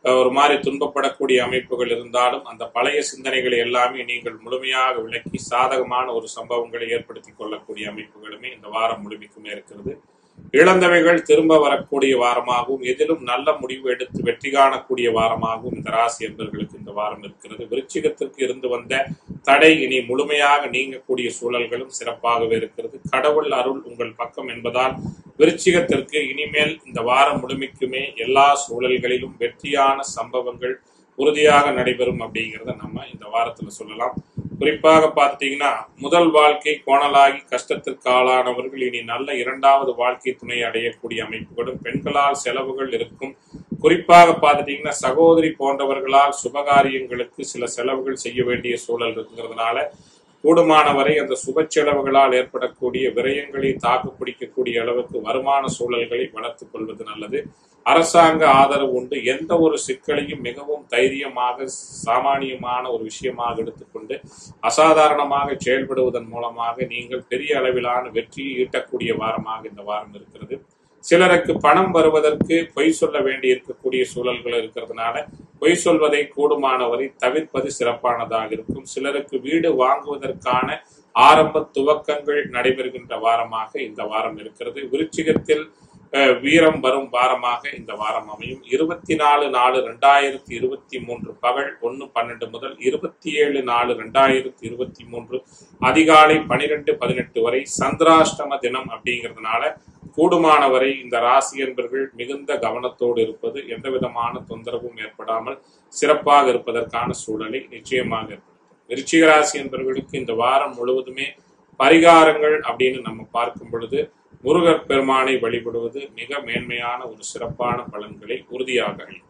ஒரு மாதிரி துன்பப்படக்கூடிய அமைப்புகள் இருந்தாலும் அந்த பழைய சிந்தனைகளை எல்லாமே நீங்கள் முழுமையாக விளக்கி சாதகமான ஒரு சம்பவங்களை ஏற்படுத்தி கொள்ளக்கூடிய அமைப்புகளுமே இந்த வாரம் முழுமைக்குமே இருக்கிறது. இழந்தவைகள் திரும்ப வரக்கூடிய வாரமாகவும் எதிலும் நல்ல முடிவு எடுத்து வெற்றி காணக்கூடிய வாரமாகவும் இந்த ராசி என்பவர்களுக்கு இந்த வாரம் இருக்கிறது. விருச்சிகத்திற்கு இருந்து வந்த தடை இனி முழுமையாக நீங்கக்கூடிய சூழல்களும் சிறப்பாகவே இருக்கிறது. கடவுள் அருள் உங்கள் பக்கம் என்பதால் விருச்சிகத்திற்கு இனிமேல் இந்த வாரம் முழுமைக்குமே எல்லா சூழல்களிலும் வெற்றியான சம்பவங்கள் உறுதியாக நடைபெறும் அப்படிங்கிறத நம்ம இந்த வாரத்துல சொல்லலாம். குறிப்பாக பார்த்தீங்கன்னா முதல் வாழ்க்கை கோணலாகி கஷ்டத்திற்கு ஆளானவர்கள் இனி நல்ல இரண்டாவது வாழ்க்கை துணை அடையக்கூடிய அமைப்புகளும், பெண்களால் செலவுகள் இருக்கும். குறிப்பாக பார்த்துட்டீங்கன்னா சகோதரி போன்றவர்களால் சுபகாரியங்களுக்கு சில செலவுகள் செய்ய வேண்டிய சூழல் இருக்கிறதுனால கூடுமானவரை அந்த சுப செலவுகளால் ஏற்படக்கூடிய விரயங்களை தாக்கு பிடிக்கக்கூடிய அளவுக்கு வருமான சூழல்களை வளர்த்துக் கொள்வது நல்லது. அரசாங்க ஆதரவு உண்டு. எந்த ஒரு சிக்கலையும் மிகவும் தைரியமாக சாமானியமான ஒரு விஷயமாக எடுத்துக்கொண்டு அசாதாரணமாக செயல்படுவதன் மூலமாக நீங்கள் பெரிய அளவிலான வெற்றியை ஈட்டக்கூடிய வாரமாக இந்த வாரம் இருக்கிறது. சிலருக்கு பணம் வருவதற்கு பொய் சொல்ல வேண்டி இருக்கக்கூடிய சூழல்கள் இருக்கிறதுனால பொய் சொல்வதை கூடுமானவரை தவிர்ப்பது சிறப்பானதாக இருக்கும். சிலருக்கு வீடு வாங்குவதற்கான ஆரம்ப துவக்கங்கள் நடைபெறுகின்ற வாரமாக இந்த வாரம் இருக்கிறது. விருச்சிகத்தில் வீரம் வரும் வாரமாக இந்த வாரம் அமையும். இருபத்தி நாலு நாலு ரெண்டாயிரத்தி இருபத்தி மூன்று பகல் ஒன்னு பன்னெண்டு முதல் இருபத்தி ஏழு நாலு ரெண்டாயிரத்தி இருபத்தி மூன்று அதிகாலை பனிரெண்டு பதினெட்டு வரை சந்திராஷ்டம தினம் அப்படிங்கிறதுனால கூடுமானவரை இந்த ராசி என்பர்கள் மிகுந்த கவனத்தோடு இருப்பது எந்த விதமான தொந்தரவும் ஏற்படாமல் சிறப்பாக இருப்பதற்கான சூழலை நிச்சயமாக ஏற்படுத்தும். விருச்சிக ராசி என்பவர்களுக்கு இந்த வாரம் முழுவதுமே பரிகாரங்கள் அப்படின்னு நம்ம பார்க்கும் பொழுது முருகர் பெருமானை வழிபடுவது மிக மேன்மையான ஒரு சிறப்பான பலன்களை உறுதியாக அளிக்கும்.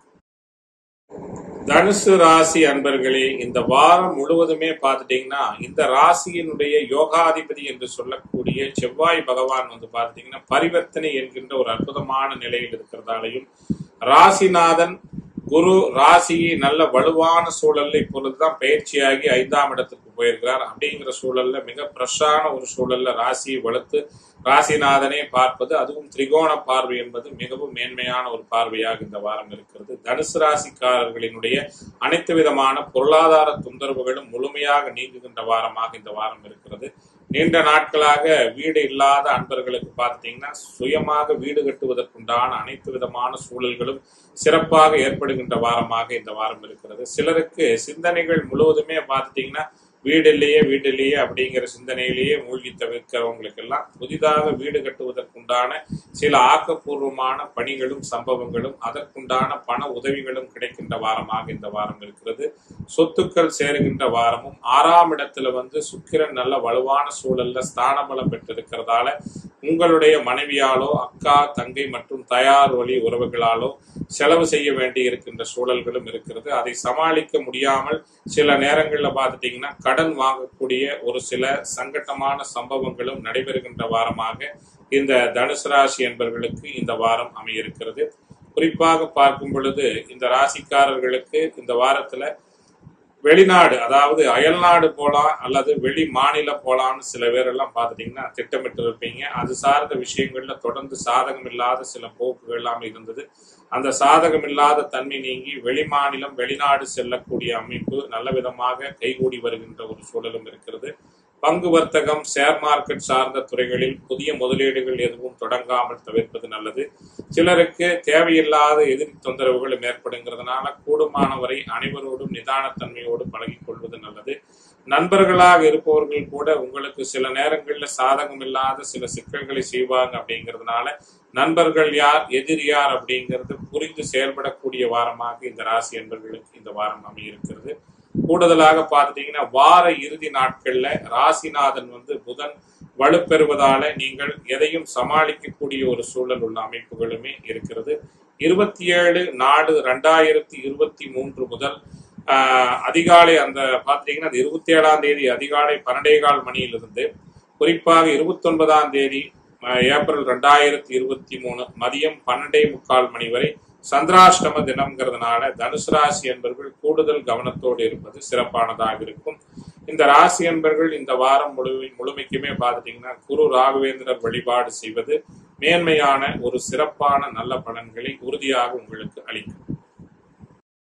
தனுசு ராசி அன்பர்களே, இந்த வாரம் முழுவதுமே பார்த்துட்டீங்கன்னா இந்த ராசியினுடைய யோகாதிபதி என்று சொல்லக்கூடிய செவ்வாய் பகவான் வந்து பார்த்துட்டீங்கன்னா பரிவர்த்தனை என்கின்ற ஒரு அற்புதமான நிலையில் இருக்கிறதாலையும் ராசிநாதன் குரு ராசியை நல்ல வலுவான சூழல்ல இப்பொழுதுதான் பயிற்சியாகி ஐந்தாம் இடத்துக்கு போயிருக்கிறார். அப்படிங்கிற சூழல்ல மிக பிரஷான ஒரு சூழல்ல ராசியை வளர்த்து ராசிநாதனே பார்ப்பது, அதுவும் திரிகோண பார்வை என்பது மிகவும் மேன்மையான ஒரு பார்வையாக இந்த வாரம் இருக்கிறது. தனுசு ராசிக்காரர்களினுடைய அனைத்து விதமான பொருளாதார தொந்தரவுகளும் முழுமையாக நீங்குகின்ற வாரமாக இந்த வாரம் இருக்கிறது. நீண்ட நாட்களாக வீடு இல்லாத அன்பர்களுக்கு பார்த்தீங்கன்னா சுயமாக வீடு கட்டுவதற்குண்டான அனைத்து விதமான சூழல்களும் சிறப்பாக ஏற்படுகின்ற வாரமாக இந்த வாரம் இருக்கிறது. சிலருக்கு சிந்தனைகள் முழுவதுமே பார்த்துட்டீங்கன்னா வீடு இல்லையே வீடு இல்லையே அப்படிங்கிற சிந்தனையிலேயே மூழ்கி தவிர்க்கிறவங்களுக்கு எல்லாம் புதிதாக வீடு கட்டுவதற்குண்டான சில ஆக்கப்பூர்வமான பணிகளும் சம்பவங்களும் அதற்குண்டான பண உதவிகளும் கிடைக்கின்ற வாரமாக இந்த வாரம் இருக்கிறது. சொத்துக்கள் சேருகின்ற வாரமும், ஆறாம் இடத்துல வந்து சுக்கிரன் நல்ல வலுவான சூழல்ல ஸ்தான பலம் பெற்றிருக்கிறதால உங்களுடைய மனைவியாலோ அக்கா தங்கை மற்றும் தயார் வழி உறவுகளாலோ செலவு செய்ய வேண்டி இருக்கின்ற சூழல்களும் இருக்கிறது. அதை சமாளிக்க முடியாமல் சில நேரங்கள்ல பார்த்துட்டீங்கன்னா கடன் வாங்கக்கூடிய ஒரு சில சங்கட்டமான சம்பவங்களும் நடைபெறுகின்ற வாரமாக இந்த தனுசு ராசி என்பவர்களுக்கு இந்த வாரம் அமையிருக்கிறது. குறிப்பாக பார்க்கும் பொழுது இந்த ராசிக்காரர்களுக்கு இந்த வாரத்துல வெளிநாடு, அதாவது அயல்நாடு போலாம் அல்லது வெளி மாநிலம் போலாம்னு சில பேரெல்லாம் பார்த்துட்டீங்கன்னா திட்டமிட்டு இருப்பீங்க. அது சார்ந்த விஷயங்கள்ல தொடர்ந்து சாதகம் இல்லாத சில போக்குகள் எல்லாம் இருந்தது. அந்த சாதகம் இல்லாத தன்மை நீங்கி வெளி மாநிலம் வெளிநாடு செல்லக்கூடிய அமைப்பு நல்ல விதமாக கைகூடி வருகின்ற ஒரு சூழலும் இருக்கிறது. பங்கு வர்த்தகம், ஷேர் மார்க்கெட் சார்ந்த துறைகளில் புதிய முதலீடுகள் எதுவும் தொடங்காமல் தவிர்ப்பது நல்லது. சிலருக்கு தேவையில்லாத எதிரி தொந்தரவுகள் ஏற்படுங்கிறதுனால கூடுமானவரை அனைவரோடும் நிதானத்தன்மையோடு பழகிக் கொள்வது நல்லது. நண்பர்களாக இருப்பவர்கள் கூட உங்களுக்கு சில நேரங்களில் சாதகம் இல்லாத சில சிக்கல்களை செய்வாங்க. அப்படிங்கிறதுனால நண்பர்கள் யார் எதிரி யார் அப்படிங்கிறது புரிந்து செயல்படக்கூடிய வாரமாக இந்த ராசி என்பவர்களுக்கு இந்த வாரம் அமையிருக்கிறது. கூடுதலாக பார்த்துட்டீங்கன்னா வார இறுதி நாட்கள்ல ராசிநாதன் வந்து புதன் வலுப்பெறுவதால நீங்கள் எதையும் சமாளிக்கக்கூடிய ஒரு சூழல் உள்ள அமைப்புகளுமே இருக்கிறது. இருபத்தி ஏழு நாலு ரெண்டாயிரத்தி இருபத்தி மூன்று முதல் ஆஹ் அதிகாலை அந்த பார்த்துட்டீங்கன்னா அந்த இருபத்தி ஏழாம் தேதி அதிகாலை பன்னெண்டே கால் மணியிலிருந்து குறிப்பாக இருபத்தி ஒன்பதாம் தேதி ஏப்ரல் ரெண்டாயிரத்தி இருபத்தி மூணு மதியம் பன்னெண்டே முக்கால் மணி வரை சந்திராஷ்டம தினம்ங்கிறதுனால தனுசு ராசி என்பவர்கள் கூடுதல் கவனத்தோடு இருப்பது சிறப்பானதாக இருக்கும். இந்த ராசி என்பவர்கள் இந்த வாரம் முழு முழுமைக்குமே பார்த்துட்டீங்கன்னா குரு ராகவேந்திரர் வழிபாடு செய்வது மேன்மையான ஒரு சிறப்பான நல்ல பலன்களை உறுதியாக உங்களுக்கு அளிக்கும்.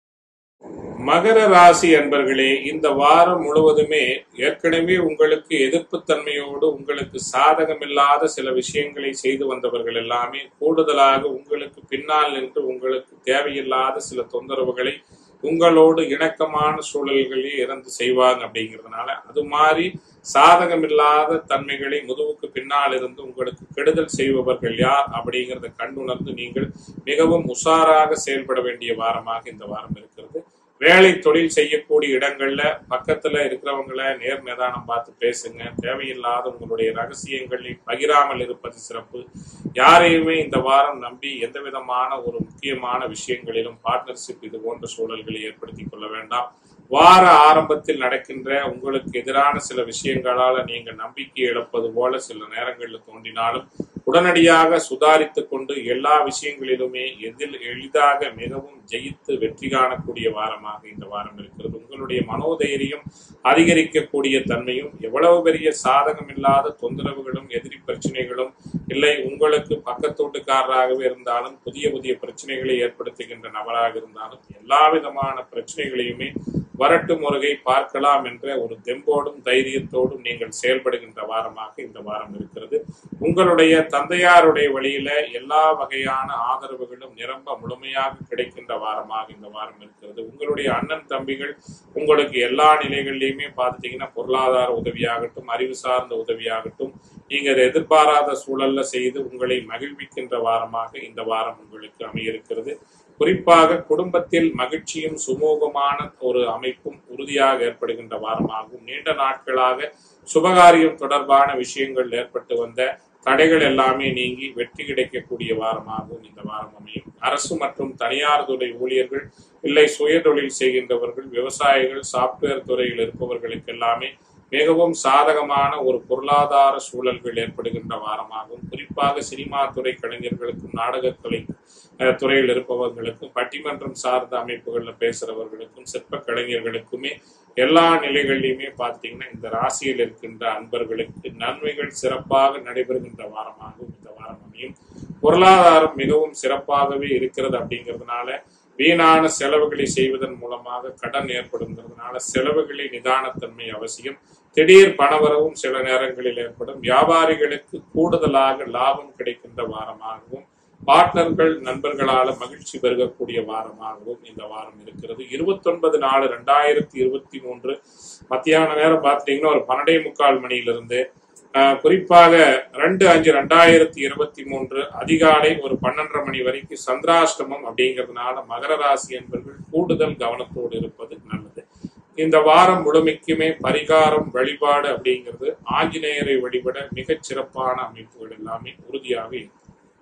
மகர ராசி அன்பர்களே, இந்த வாரம் முழுவதுமே ஏற்கனவே உங்களுக்கு எதிர்ப்பு தன்மையோடு உங்களுக்கு சாதகமில்லாத சில விஷயங்களை செய்து வந்தவர்கள் எல்லாமே கூடுதலாக உங்களுக்கு பின்னால் நின்று உங்களுக்கு தேவையில்லாத சில தொந்தரவுகளை உங்களோடு இணக்கமான சூழல்களே இறந்து செய்வாங்க. அப்படிங்கிறதுனால அது மாதிரி சாதகமில்லாத தன்மைகளை முதுகுக்கு பின்னால் இருந்து உங்களுக்கு கெடுதல் செய்பவர்கள் யார் அப்படிங்கிறத கண்டுணர்ந்து நீங்கள் மிகவும் உஷாராக செயல்பட வேண்டிய வாரமாக இந்த வாரம் இருக்கிறது. வேலை தொழில் செய்யக்கூடிய இடங்கள்ல பக்கத்துல இருக்கிறவங்களை நேர் நிதானம் பார்த்து பேசுங்க. தேவையில்லாத உங்களுடைய ரகசியங்களை பகிராமல் இருப்பது சிறப்பு. யாரையுமே இந்த வாரம் நம்பி எந்த விதமான ஒரு முக்கியமான விஷயங்களிலும் பார்ட்னர்ஷிப் இது போன்ற சூழல்களை ஏற்படுத்தி கொள்ள வேண்டாம். வார ஆரம்பத்தில் நடக்கின்ற உங்களுக்கு எதிரான சில விஷயங்களால நீங்க நம்பிக்கை இழப்பது போல சில நேரங்களில் தோன்றினாலும் உடனடியாக சுதாரித்து கொண்டு எல்லா விஷயங்களிலுமே எதில் எளிதாக மிகவும் ஜெயித்து வெற்றி காணக்கூடிய வாரமாக இந்த வாரம் இருக்கிறது. உங்களுடைய மனோதைரியம் அதிகரிக்கக்கூடிய தன்மையும் எவ்வளவு பெரிய சாதகம் இல்லாத தொந்தரவுகளும் எதிரி பிரச்சனைகளும் இல்லை உங்களுக்கு பக்கத்தோட்டுக்காரராகவே இருந்தாலும் புதிய புதிய பிரச்சனைகளை ஏற்படுத்துகின்ற நபராக இருந்தாலும் எல்லா விதமான பிரச்சனைகளையுமே வரட்டு முருகை பார்க்கலாம் என்ற ஒரு தெம்போடும் தைரியத்தோடும் நீங்கள் செயல்படுகின்ற வாரமாக இந்த வாரம் இருக்கிறது. உங்களுடைய தந்தையாருடைய வழியில எல்லா வகையான ஆதரவுகளும் நிரம்ப முழுமையாக கிடைக்கின்ற வாரமாக இந்த வாரம் இருக்கிறது. உங்களுடைய அண்ணன் தம்பிகள் உங்களுக்கு எல்லா நிலைகளிலுமே பார்த்துட்டீங்கன்னா பொருளாதார உதவியாகட்டும் அறிவு சார்ந்த உதவியாகட்டும் நீங்க எதிர்பாராத சூழல்ல செய்து உங்களை மகிழ்விக்கின்ற வாரமாக இந்த வாரம் உங்களுக்கு அமையிருக்கிறது. குறிப்பாக குடும்பத்தில் மகிழ்ச்சியும் சுமூகமான ஒரு அமைப்பும் உறுதியாக ஏற்படுகின்ற வாரமாகவும் நீண்ட நாட்களாக சுபகாரியம் தொடர்பான விஷயங்கள் ஏற்பட்டு வந்த தடைகள் எல்லாமே நீங்கி வெற்றி கிடைக்கக்கூடிய வாரமாகவும் இந்த வாரம் அமையும். அரசு மற்றும் தனியார் துறை ஊழியர்கள் இல்லை சுய தொழில் செய்கின்றவர்கள் விவசாயிகள் சாப்ட்வேர் துறையில் இருப்பவர்களுக்கு எல்லாமே மிகவும் சாதகமான ஒரு பொருளாதார சூழல்கள் ஏற்படுகின்ற வாரமாகவும் குறிப்பாக சினிமா துறை கலைஞர்களுக்கும் நாடகக்கலை துறையில் இருப்பவர்களுக்கும் பட்டிமன்றம் சார்ந்த அமைப்புகள்ல பேசுறவர்களுக்கும் சிற்ப கலைஞர்களுக்குமே எல்லா நிலைகளிலுமே பார்த்தீங்கன்னா இந்த ராசியில் இருக்கின்ற அன்பர்களுக்கு நன்மைகள் சிறப்பாக நடைபெறுகின்ற வாரமாகவும் இந்த வாரம் அமையும். பொருளாதாரம் மிகவும் சிறப்பாகவே இருக்கிறது. அப்படிங்கிறதுனால வீணான செலவுகளை செய்வதன் மூலமாக கடன் ஏற்படுங்கிறதுனால செலவுகளை நிதானத்தன்மை அவசியம். திடீர் பணவரவும் சில நேரங்களில் ஏற்படும். வியாபாரிகளுக்கு கூடுதலாக லாபம் கிடைக்கின்ற வாரமாகவும் பார்ட்னர்கள் நண்பர்களால மகிழ்ச்சி பெருகக்கூடிய வாரமாகவும் இந்த வாரம் இருக்கிறது. இருபத்தி ஒன்பது நாலு ரெண்டாயிரத்தி இருபத்தி மூன்று மத்தியான நேரம் பார்த்தீங்கன்னா ஒரு பன்னெண்டே முக்கால் மணியிலிருந்து குறிப்பாக ரெண்டு அஞ்சு ரெண்டாயிரத்தி இருபத்தி மூன்று அதிகாலை ஒரு பன்னெண்டரை மணி வரைக்கும் சந்திராஷ்டமம் அப்படிங்கிறதுனால மகர ராசி என்பவர்கள் கூடுதல் கவனத்தோடு இருப்பது நல்லது. இந்த வாரம் முழுமைக்குமே பரிகாரம் வழிபாடு அப்படிங்கிறது ஆஞ்சநேயரை வழிபட மிகச் சிறப்பான அமைப்புகள் எல்லாமே உறுதியாக இருக்கும்.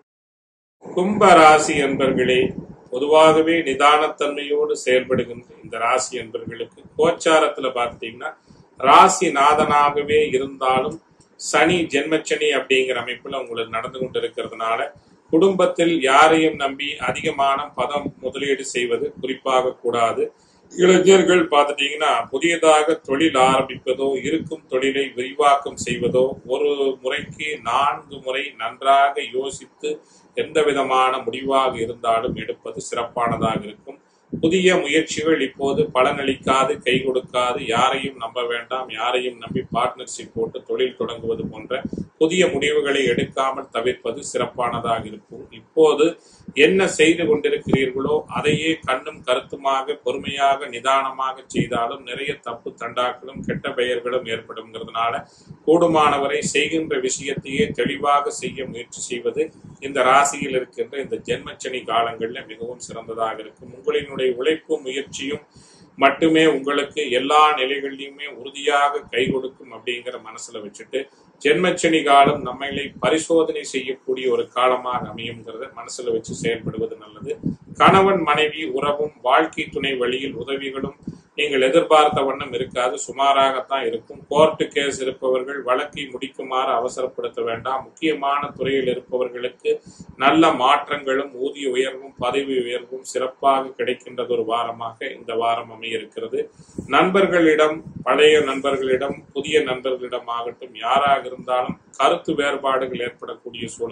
கும்ப ராசி என்பர்களே, பொதுவாகவே நிதானத்தன்மையோடு செயல்படுகின்ற இந்த ராசி என்பர்களுக்கு கோச்சாரத்துல பார்த்தீங்கன்னா ராசி நாதனாகவே இருந்தாலும் சனி ஜென்மச்சனி அப்படிங்கிற அமைப்புல உங்களுக்கு நடந்து கொண்டு இருக்கிறதுனால குடும்பத்தில் யாரையும் நம்பி அதிகமான பணம் முதலீடு செய்வது குறிப்பாக கூடாது. இளைஞர்கள் பார்த்துட்டீங்கன்னா புதியதாக தொழில் ஆரம்பிப்பதோ இருக்கும் தொழிலை விரிவாக்கம் செய்வதோ ஒரு முறைக்கு நான்கு முறை நன்றாக யோசித்து எந்த விதமான முடிவாக இருந்தாலும் எடுப்பது சிறப்பானதாக இருக்கும். புதிய முயற்சிகள் இப்போது பலனளிக்காது கை கொடுக்காது. யாரையும் நம்ப வேண்டாம். யாரையும் நம்பி பார்ட்னர்ஷிப் போட்டு தொழில் தொடங்குவது போன்ற புதிய முடிவுகளை எடுக்காமல் தவிர்ப்பது சிறப்பானதாக இருக்கும். இப்போது என்ன செய்து கொண்டிருக்கிறீர்களோ அதையே கண்ணும் கருத்துமாக பொறுமையாக நிதானமாக செய்தாலும் நிறைய தப்பு தண்டாக்களும் கெட்ட பெயர்களும் ஏற்படுங்கிறதுனால கூடுமானவரை செய்கின்ற விஷயத்தையே தெளிவாக செய்ய முயற்சி செய்வது இந்த ராசியில் இருக்கின்ற இந்த ஜென்மச்சனி காலங்கள்ல மிகவும் சிறந்ததாக இருக்கும். உங்களினுடைய உழைப்பும் முயற்சியும் மட்டுமே உங்களுக்கு எல்லா நிலைகளிலுமே உறுதியாக கை கொடுக்கும் அப்படிங்கிற மனசுல வச்சுட்டு ஜென்மச்சனி காலம் நம்மளை பரிசோதனை செய்யக்கூடிய ஒரு காலமாக அமையுங்கிறத மனசுல வச்சு செயல்படுவது நல்லது. கணவன் மனைவி உறவும் வாழ்க்கை துணை வழியில் உதவிகளும் நீங்கள் எதிர்பார்த்த வண்ணம் இருக்காது. சுமாராகத்தான் இருக்கும். கோர்ட்டு கேஸ் இருப்பவர்கள் வழக்கை முடிக்குமாறு அவசரப்படுத்த வேண்டாம். முக்கியமான துறையில் இருப்பவர்களுக்கு நல்ல மாற்றங்களும் ஊதிய உயர்வும் பதவி உயர்வும் சிறப்பாக கிடைக்கின்றது ஒரு வாரமாக இந்த வாரம் அமையிருக்கிறது. நண்பர்களிடம் பழைய நண்பர்களிடம் புதிய நண்பர்களிடம் ஆகட்டும் யாராக இருந்தாலும் கருத்து வேறுபாடுகள் ஏற்படக்கூடிய சூழலும்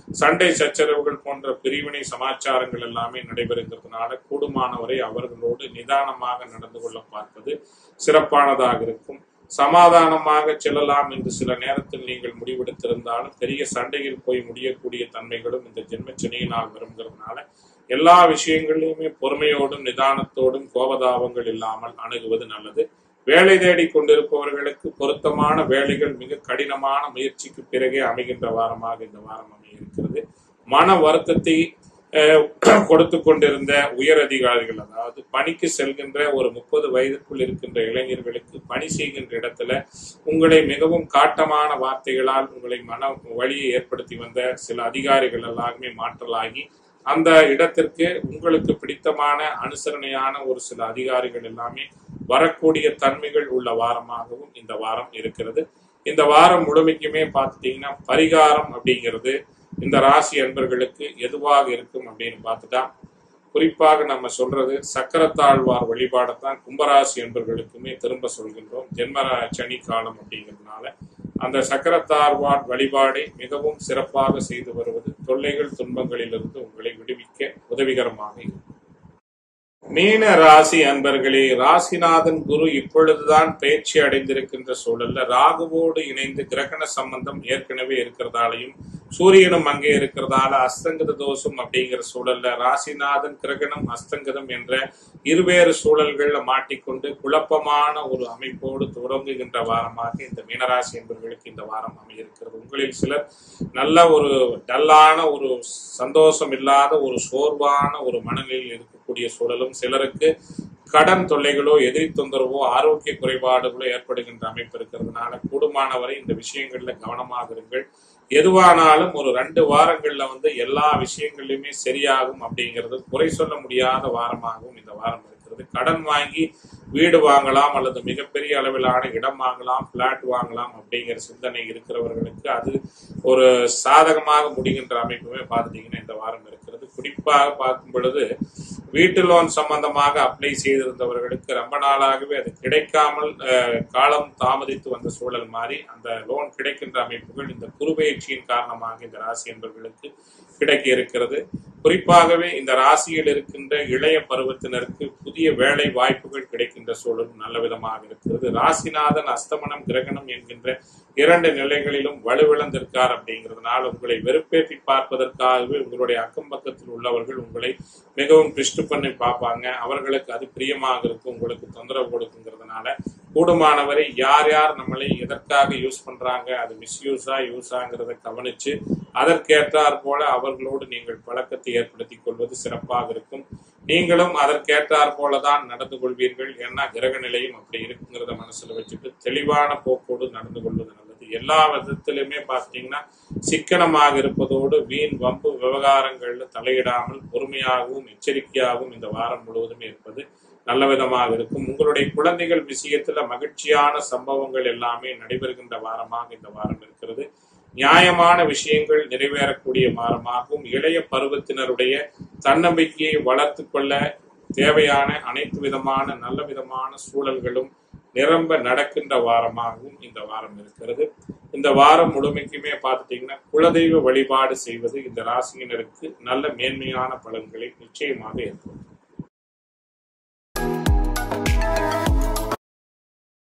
சண்டை சச்சரவுகள் போன்ற பிரிவினை சமாச்சாரங்கள் எல்லாமே நடைபெறுகிறதுனால கூடுமானவரை அவர்களோடு நிதானமாக நடந்து கொள்ள பார்ப்பது சிறப்பானதாக இருக்கும். சமாதானமாக செல்லலாம் என்று சில நேரத்தில் நீங்கள் முடிவெடுத்திருந்தாலும் பெரிய சண்டையில் போய் முடியக்கூடிய தன்மைகளும் இந்த ஜென்மச்சனியினால் விரும்புகிறதுனால எல்லா விஷயங்களிலுமே பொறுமையோடும் நிதானத்தோடும் கோபதாபங்கள் இல்லாமல் அணுகுவது நல்லது. வேலை தேடி கொண்டிருப்பவர்களுக்கு பொருத்தமான வேலைகள் மிக கடினமான முயற்சிக்கு பிறகே அமைகின்ற வாரமாக இந்த வாரம் அமைய இருக்கிறது. மன வருத்தத்தை கொடுத்து கொண்டிருந்த உயர் அதிகாரிகள், அதாவது பணிக்கு செல்கின்ற ஒரு முப்பது வயதுக்குள் இருக்கின்ற இளைஞர்களுக்கு பணி செய்கின்ற இடத்துல உங்களை மிகவும் காட்டமான வார்த்தைகளால் உங்களை மன வழியை ஏற்படுத்தி வந்த சில அதிகாரிகள் எல்லாருமே மாற்றலாகி அந்த இடத்திற்கு உங்களுக்கு பிடித்தமான அனுசரணையான ஒரு சில அதிகாரிகள் எல்லாமே வரக்கூடிய தன்மைகள் உள்ள வாரமாகவும் இந்த வாரம் இருக்கிறது. இந்த வாரம் முழுமைக்குமே பார்த்துட்டீங்கன்னா பரிகாரம் அப்படிங்கிறது இந்த ராசி அன்பர்களுக்கு எதுவாக இருக்கும் அப்படின்னு பார்த்துட்டா குறிப்பாக நம்ம சொல்றது சக்கரத்தாழ்வார் வழிபாடைத்தான் கும்பராசி அன்பர்களுக்குமே திரும்ப சொல்கின்றோம். ஜென்ம சனி காலம் அப்படிங்கிறதுனால அந்த சக்கரத்தாழ்வார் வழிபாடை மிகவும் சிறப்பாக செய்து வருவது தொல்லைகள் துன்பங்களிலிருந்து உங்களை விடுவிக்க உதவிகரமாக இருக்கும். மீன ராசி அன்பர்களே, ராசிநாதன் குரு இப்பொழுதுதான் பயிற்சி அடைந்திருக்கின்ற சூழல்ல ராகுவோடு இணைந்து கிரகண சம்பந்தம் ஏற்கனவே இருக்கிறதாலையும் சூரியனும் அங்கே இருக்கிறதால அஸ்தங்கத தோஷம் அப்படிங்கிற சூழல்ல ராசிநாதன் கிரகணம் அஸ்தங்கதம் என்ற இருவேறு சூழல்கள்ல மாட்டிக்கொண்டு குழப்பமான ஒரு அமைப்போடு தொடங்குகின்ற வாரமாக இந்த மீனராசி என்பவர்களுக்கு இந்த வாரம் அமையிருக்கிறது. உங்களில் சிலர் நல்ல ஒரு டல்லான ஒரு சந்தோஷம் இல்லாத ஒரு சோர்வான ஒரு மனநிலையில் இருக்கக்கூடிய சூழலும், சிலருக்கு கடன் தொல்லைகளோ எதிரி தொந்தரவோ ஆரோக்கிய குறைபாடுகளோ ஏற்படுகின்ற அமைப்பு இருக்கிறதுனால கூடுமானவரை இந்த விஷயங்கள்ல கவனமாக இருங்கள். எதுவானாலும் ஒரு ரெண்டு வாரங்கள்ல வந்து எல்லா விஷயங்கள்லயுமே சரியாகும் அப்படிங்கிறது குறை சொல்ல முடியாத வாரமாகவும் இந்த வாரம் இருக்கிறது. கடன் வாங்கி வீடு வாங்கலாம் அல்லது மிகப்பெரிய அளவிலான இடம் வாங்கலாம், பிளாட் வாங்கலாம் அப்படிங்கிற சிந்தனை இருக்கிறவர்களுக்கு அது ஒரு சாதகமாக முடிகின்ற அமைப்புமே பார்த்துட்டீங்கன்னா இந்த வாரம் இருக்கிறது. குறிப்பாக பார்க்கும் பொழுது வீட்டு லோன் சம்பந்தமாக அப்ளை செய்திருந்தவர்களுக்கு ரொம்ப நாளாகவே அது கிடைக்காமல் காலம் தாமதித்து வந்த சூழல் மாறி அந்த லோன் கிடைக்கின்ற அமைப்புகள் இந்த குருபெயர்ச்சியின் காரணமாக இந்த ராசி என்பவர்களுக்கு கிடைக்க இருக்கிறது. குறிப்பாகவே இந்த ராசியில் இருக்கின்ற இளைய பருவத்தினருக்கு புதிய வேலை வாய்ப்புகள் கிடைக்கின்ற சூழல் நல்ல விதமாக இருக்கிறது. ராசிநாதன் அஸ்தமனம் கிரகணம் என்கின்ற இரண்டு நிலைகளிலும் வலுவிழந்திருக்கார் அப்படிங்கிறதுனால உங்களை வெறுப்பேற்றி பார்ப்பதற்காகவே உங்களுடைய அக்கம் பக்கத்தில் உள்ளவர்கள் உங்களை மிகவும் ட்விஸ்ட் பண்ணி பார்ப்பாங்க. அவர்களுக்கு அது பிரியமாக இருக்கும், உங்களுக்கு தொந்தரவு கொடுக்குங்கிறதுனால கூடுமானவரை யார் யார் நம்மளை எதற்காக யூஸ் பண்றாங்க, அது மிஸ்யூஸா யூஸாங்கிறத கவனிச்சு அதற்கேற்றார் போல அவர்களோடு நீங்கள் பழக்கத்தை ஏற்படுத்திக் கொள்வது சிறப்பாக இருக்கும். நீங்களும் அதற்கேற்றார் போலதான் நடந்து கொள்வீர்கள். ஏன்னா கிரக நிலையும் அப்படி இருக்குங்கிறத மனசுல வச்சுட்டு தெளிவான போக்கோடு நடந்து கொள்வது நல்லது. எல்லா விதத்திலுமே பார்த்தீங்கன்னா சிக்கனமாக இருப்பதோடு வீண் வம்பு விவகாரங்கள்ல தலையிடாமல் பொறுமையாகவும் எச்சரிக்கையாகவும் இந்த வாரம் முழுவதுமே இருப்பது நல்ல விதமாக இருக்கும். உங்களுடைய குழந்தைகள் விஷயத்துல மகிழ்ச்சியான சம்பவங்கள் எல்லாமே நடைபெறுகின்ற வாரமாக இந்த வாரம் இருக்கிறது. நியாயமான விஷயங்கள் நிறைவேறக்கூடிய வாரமாகவும் இளைய பருவத்தினருடைய தன்னம்பிக்கையை வளர்த்து கொள்ள தேவையான அனைத்து விதமான நல்ல விதமான சூழல்களும் நிரம்ப நடக்கின்ற வாரமாகவும் இந்த வாரம் இருக்கிறது. இந்த வாரம் முழுமைக்குமே பார்த்துட்டீங்கன்னா குலதெய்வ வழிபாடு செய்வது இந்த ராசியினருக்கு நல்ல மேன்மையான பலன்களை நிச்சயமாக ஏற்படும்.